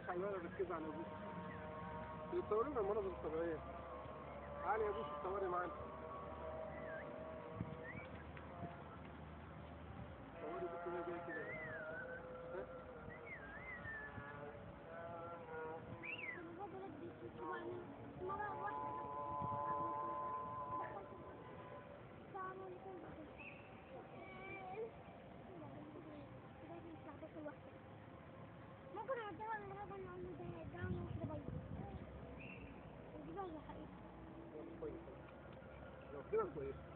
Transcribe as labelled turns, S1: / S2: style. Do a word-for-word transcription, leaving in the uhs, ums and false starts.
S1: تبصش على المنظر، ركز على ابوك. بيصوروا لنا المناظر الطبيعيه. تعالي يا ابوك تصوري معانا. صوري ابوك وهي جايه كده. ها؟
S2: مرة واحدة ممكن اوديها للهبل نعمل ده دعم واحدة بيضة ودي بقى حقيقة.
S1: كويس. لو كده كويس.